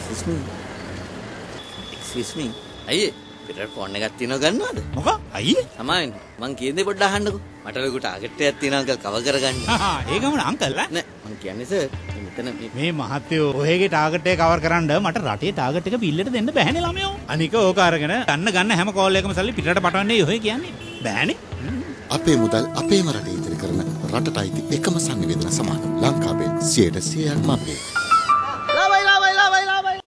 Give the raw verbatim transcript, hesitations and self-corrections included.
excuse me. excuse me. අයියේ පිටර phone එකක් තියනවා ගන්නවද? මොකක්? අයියේ? තමයි මං කියන්නේ පොඩ්ඩක් අහන්නකෝ. මට ලොකු ටාගට් එකක් තියෙනවා අංකල් කවර් කරගන්න. හා ඒ ගමන අංකල් නෑ මං කියන්නේ සර් මෙතන මේ මහත්තයෝ ඔයගේ ටාගට් එක කවර් කරන්න මට රටේ ටාගට් එක පිල්ලට දෙන්න බෑනේ ළමයෝ. අනික ඕක අරගෙන ගන්න ගන්න හැම කෝල් එකම සල්ලි පිටරට පටවන්නේ ඔය කියන්නේ. බෑනේ. අපේ මුදල් අපේම රටේ ඉදිරි කරන රටට අයිති එකම සංනිවේදන සමාගම ලංකාවේ සියයට සියයක් අපේ.